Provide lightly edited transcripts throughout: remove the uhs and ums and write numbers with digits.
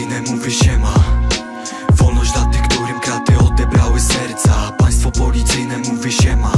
policyjne mówi siema. Wolność dla tych, którym kraty odebrały serca. Państwo policyjne mówi siema.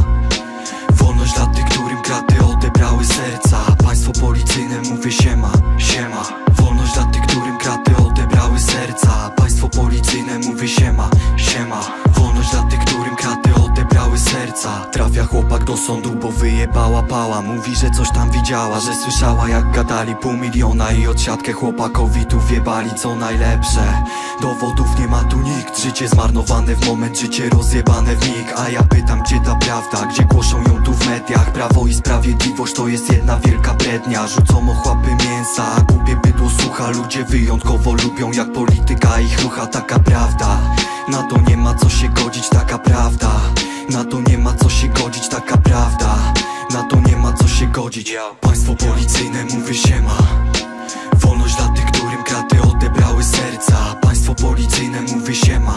Wolność dla tych, którym kraty odebrały serca. Państwo policyjne mówi siema. Siema. Wolność dla tych, którym kraty odebrały serca. Państwo policyjne mówi siema. Siema. Wolność dla tych, którym kraty odebrały serca. Trafia chłopak do sądu, bo wyjebała pała. Mówi, że coś tam widziała, że słyszała jak gadali 500 000 i odsiadkę chłopakowi tu wjebali. Co najlepsze, dowodów nie ma tu nikt. Życie zmarnowane w moment, życie rozjebane w mig. A ja pytam, gdzie ta prawda, gdzie głoszą ją tu w mediach? Prawo i sprawiedliwość to jest jedna wielka brednia. Rzucą ochłapy mięsa, a głupie bydło słucha. Ludzie wyjątkowo lubią, jak polityka ich rucha. Taka prawda, na to nie ma co się godzić. Taka prawda, na to nie ma co się godzić. Taka prawda, na to nie ma co się godzić. Państwo policyjne mówi siema. Wolność dla tych, którym kraty odebrały serca. Państwo policyjne mówi siema.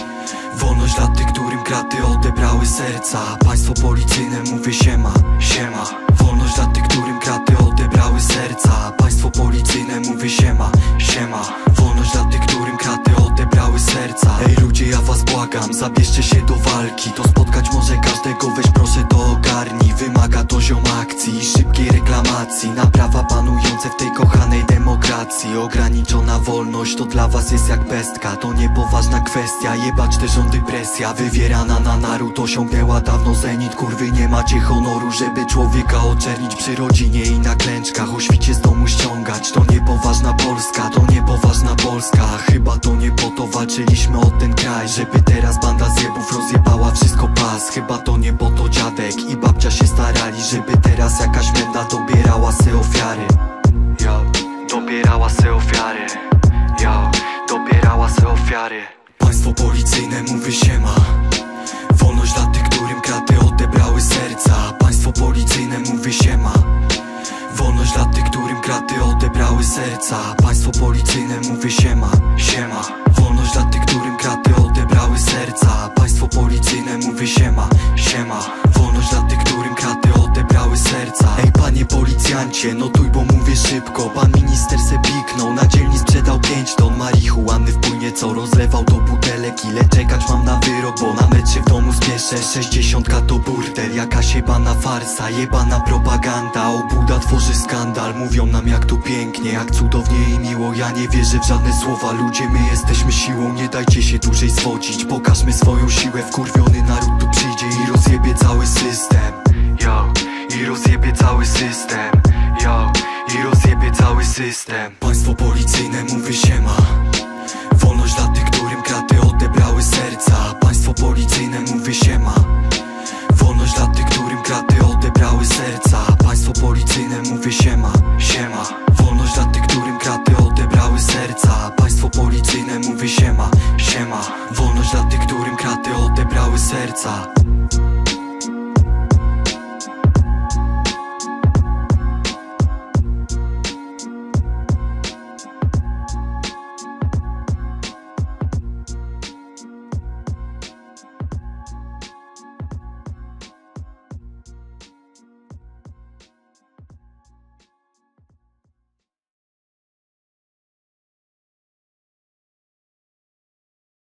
Wolność dla tych, którym kraty odebrały serca. Państwo policyjne mówi siema. Siema. Wolność dla tych, którym kraty odebrały serca. Państwo policyjne mówi siema. Siema. Wolność dla tych, którym kraty odebrały serca. Ej ludzie, ja was błagam, zabierzcie się do walki. To spotkać może każdego, weź proszę to ogarnij. Wymaga to ziom akcji i szybkiej reklamacji na prawa panujące w tej kochanej demokracji. Ograniczona wolność to dla was jest jak pestka. To niepoważna kwestia, jebać te rządy presja wywierana na naród osiągnęła dawno zenit. Kurwy, nie macie honoru, żeby człowieka oczernić przy rodzinie i na klęczkach. O świcie z domu ściągać, to niepoważna Polska, to niepoważna Polska. Chyba to nie po to walczyliśmy o ten kraj, żeby teraz banda zjebów rozjebała wszystko pas. Chyba to nie po to dziadek i babcia się starali, żeby teraz jakaś menda dobierała se ofiary. Yo, dobierała se ofiary. Yo, dobierała se ofiary. Państwo policyjne mówi siema. Wolność dla tych, którym kraty odebrały serca. Państwo policyjne mówi siema. Wolność dla tych, którym kraty odebrały serca. Państwo policyjne mówi siema. Siema. Wolność dla tych, którym kraty odebrały serca. Państwo policyjne mówi siema. Siema. Wolność dla tych, którym kraty odebrały serca. Ej panie policjancie, notuj, bo mówię szybko. Pan minister se piknął, na dzielni sprzedał 5 ton marihuany w płynie, co rozlewał do butelek. Ile czekać mam na wyrok, bo na mecz się w domu spieszę. 60 to burdel, jakaś jebana farsa, jebana propaganda. Obłuda tworzy skandal, mówią nam jak tu pięknie, jak cudownie i miło. Ja nie wierzę w żadne słowa, ludzie, my jesteśmy siłą. Nie dajcie się dłużej zwodzić, pokażmy swoją siłę. Wkurwiony naród tu przyjdzie i rozjebie cały system. Yo, i rozjebie cały system. Yo, i rozjebie cały system. Państwo policyjne mówi siema.